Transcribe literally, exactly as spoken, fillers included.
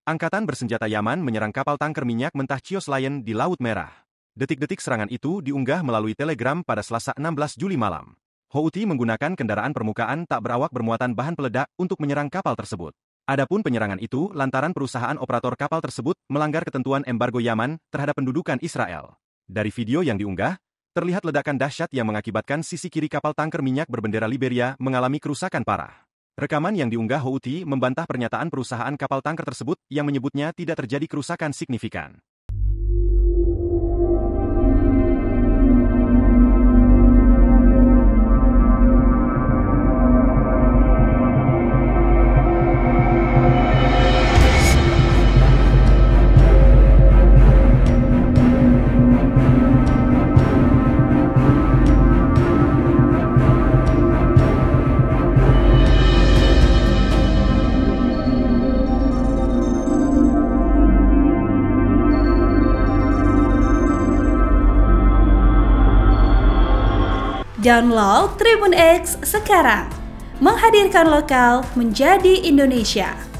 Angkatan bersenjata Yaman menyerang kapal tangker minyak mentah Chios Lion di Laut Merah. Detik-detik serangan itu diunggah melalui Telegram pada Selasa enam belas Juli malam. Houthi menggunakan kendaraan permukaan tak berawak bermuatan bahan peledak untuk menyerang kapal tersebut. Adapun penyerangan itu lantaran perusahaan operator kapal tersebut melanggar ketentuan embargo Yaman terhadap pendudukan Israel. Dari video yang diunggah, terlihat ledakan dahsyat yang mengakibatkan sisi kiri kapal tangker minyak berbendera Liberia mengalami kerusakan parah. Rekaman yang diunggah Houthi membantah pernyataan perusahaan kapal tangker tersebut yang menyebutnya tidak terjadi kerusakan signifikan. Download Tribun X sekarang, menghadirkan lokal menjadi Indonesia.